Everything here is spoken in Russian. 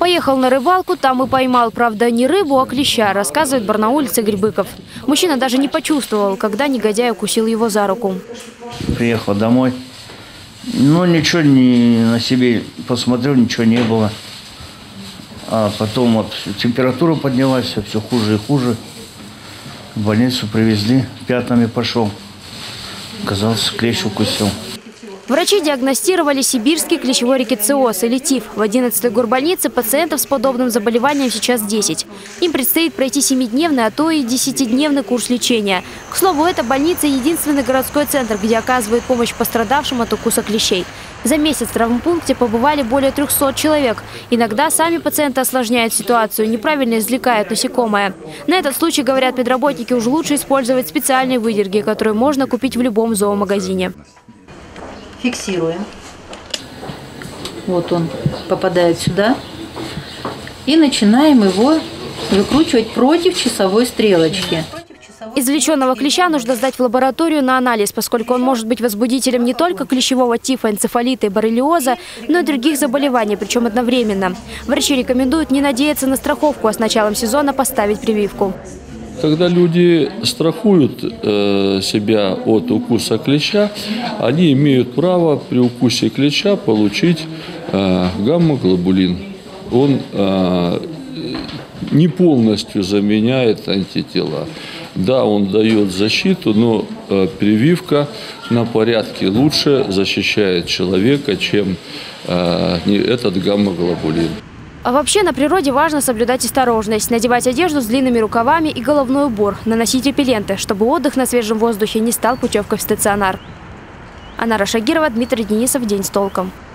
Поехал на рыбалку, там и поймал, правда, не рыбу, а клеща, рассказывает барнаулец Игорь Быков. Мужчина даже не почувствовал, когда негодяй укусил его за руку. Приехал домой, но ничего не на себе посмотрел, ничего не было. А потом вот температура поднялась, все хуже и хуже. В больницу привезли, пятнами пошел. Оказалось, клещ укусил. Врачи диагностировали сибирский клещевой рикетtsiоз или ТИФ. В 11-й горбольнице пациентов с подобным заболеванием сейчас 10. Им предстоит пройти 7-дневный, а то и 10-дневный курс лечения. К слову, эта больница – единственный городской центр, где оказывает помощь пострадавшим от укуса клещей. За месяц в травмпункте побывали более 300 человек. Иногда сами пациенты осложняют ситуацию, неправильно извлекают насекомое. На этот случай, говорят медработники, уже лучше использовать специальные выдерги, которые можно купить в любом зоомагазине. Фиксируем. Вот он попадает сюда. И начинаем его выкручивать против часовой стрелочки. Извлеченного клеща нужно сдать в лабораторию на анализ, поскольку он может быть возбудителем не только клещевого тифа, энцефалита и боррелиоза, но и других заболеваний, причем одновременно. Врачи рекомендуют не надеяться на страховку, а с началом сезона поставить прививку. Когда люди страхуют себя от укуса клеща, они имеют право при укусе клеща получить гамма-глобулин. Он не полностью заменяет антитела. Да, он дает защиту, но прививка на порядке лучше защищает человека, чем этот гамма-глобулин. А вообще на природе важно соблюдать осторожность, надевать одежду с длинными рукавами и головной убор, наносить репелленты, чтобы отдых на свежем воздухе не стал путевкой в стационар. Анара Шагирова, Дмитрий Денисов. День с толком.